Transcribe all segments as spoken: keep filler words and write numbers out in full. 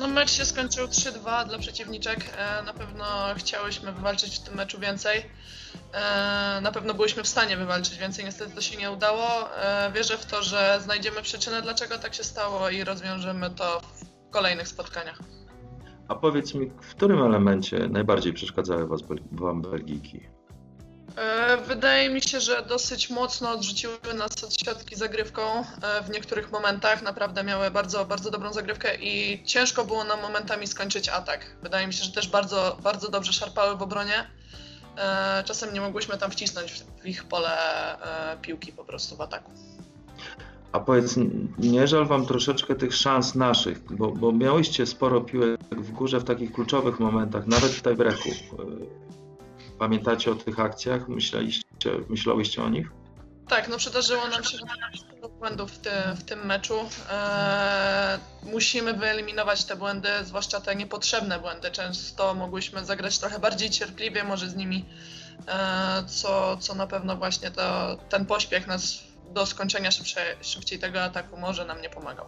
No mecz się skończył trzy dwa dla przeciwniczek. Na pewno chciałyśmy wywalczyć w tym meczu więcej. Na pewno byliśmy w stanie wywalczyć więcej, niestety to się nie udało. Wierzę w to, że znajdziemy przyczynę, dlaczego tak się stało i rozwiążemy to w kolejnych spotkaniach. A powiedz mi, w którym elemencie najbardziej przeszkadzały was, wam Belgijki? Wydaje mi się, że dosyć mocno odrzuciły nas od siatki zagrywką w niektórych momentach. Naprawdę miały bardzo, bardzo dobrą zagrywkę i ciężko było nam momentami skończyć atak. Wydaje mi się, że też bardzo, bardzo dobrze szarpały w obronie. Czasem nie mogłyśmy tam wcisnąć w ich pole piłki po prostu w ataku. A powiedz, nie żal wam troszeczkę tych szans naszych, bo, bo miałyście sporo piłek w górze w takich kluczowych momentach, nawet w tiebreaku. Pamiętacie o tych akcjach? Myśleliście, myślałyście o nich? Tak, no przydarzyło nam się sporo błędów w, ty, w tym meczu. Eee, musimy wyeliminować te błędy, zwłaszcza te niepotrzebne błędy. Często mogłyśmy zagrać trochę bardziej cierpliwie, może z nimi, eee, co, co na pewno właśnie to, ten pośpiech nas do skończenia szybciej, szybciej tego ataku może nam nie pomagał.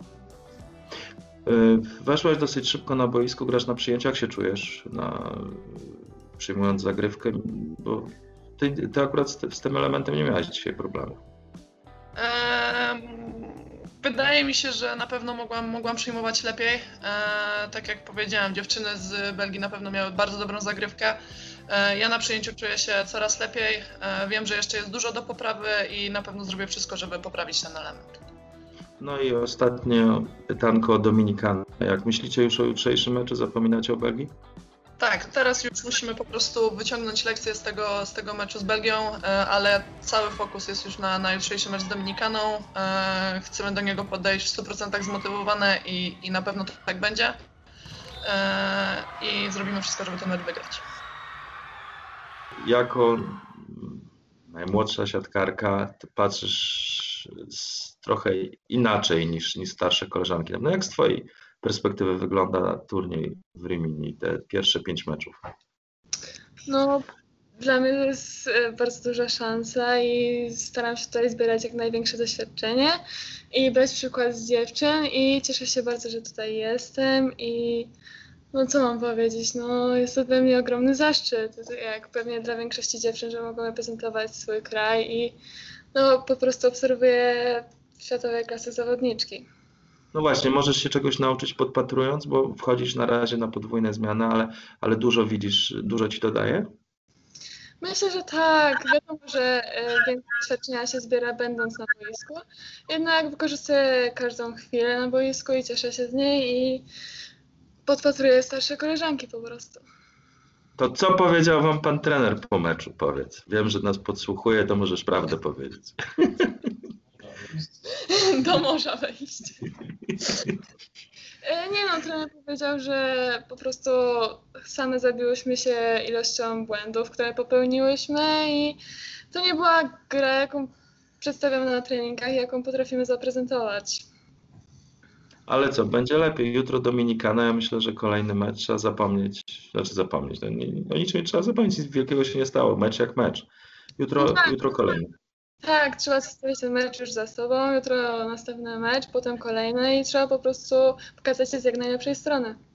Weszłaś dosyć szybko na boisko, grasz na przyjęciach, jak się czujesz, na, przyjmując zagrywkę, bo ty, ty akurat z, z tym elementem nie miałaś dzisiaj problemu. Eee, wydaje mi się, że na pewno mogłam, mogłam przyjmować lepiej. Eee, tak jak powiedziałam, dziewczyny z Belgii na pewno miały bardzo dobrą zagrywkę. Eee, ja na przyjęciu czuję się coraz lepiej. Eee, wiem, że jeszcze jest dużo do poprawy i na pewno zrobię wszystko, żeby poprawić ten element. No i ostatnie pytanko o Dominikanę. Jak myślicie już o jutrzejszym meczu, zapominacie o Belgii? Tak, teraz już musimy po prostu wyciągnąć lekcję z tego, z tego meczu z Belgią, ale cały fokus jest już na, na jutrzejszy mecz z Dominikaną. Chcemy do niego podejść w stu procentach zmotywowane i, i na pewno to tak będzie. I zrobimy wszystko, żeby ten mecz wygrać. Jako najmłodsza siatkarka, ty patrzysz trochę inaczej niż, niż starsze koleżanki. No jak z twojej perspektywy wygląda turniej w Rimini, te pierwsze pięć meczów? No, dla mnie to jest bardzo duża szansa i staram się tutaj zbierać jak największe doświadczenie i brać przykład z dziewczyn i cieszę się bardzo, że tutaj jestem i no co mam powiedzieć, no jest to dla mnie ogromny zaszczyt, jak pewnie dla większości dziewczyn, że mogą reprezentować swój kraj i no po prostu obserwuję światowej klasy zawodniczki. No właśnie, możesz się czegoś nauczyć podpatrując, bo wchodzisz na razie na podwójne zmiany, ale, ale dużo widzisz, dużo ci to daje? Myślę, że tak. Wiadomo, że więcej doświadczenia się zbiera będąc na boisku. Jednak wykorzystuję każdą chwilę na boisku i cieszę się z niej i podpatruję starsze koleżanki po prostu. To co powiedział wam pan trener po meczu? Powiedz. Wiem, że nas podsłuchuje, to możesz prawdę powiedzieć. Do morza wejść. Nie no, trener powiedział, że po prostu same zabiłyśmy się ilością błędów, które popełniłyśmy i to nie była gra, jaką przedstawiamy na treningach i jaką potrafimy zaprezentować. Ale co, będzie lepiej. Jutro Dominikana, ja myślę, że kolejny mecz trzeba zapomnieć, znaczy zapomnieć, no, nie, no niczym nie trzeba zapomnieć, nic wielkiego się nie stało, mecz jak mecz. Jutro, no tak. jutro kolejny. Tak, trzeba zostawić ten mecz już za sobą, jutro następny mecz, potem kolejny i trzeba po prostu pokazać się z jak najlepszej strony.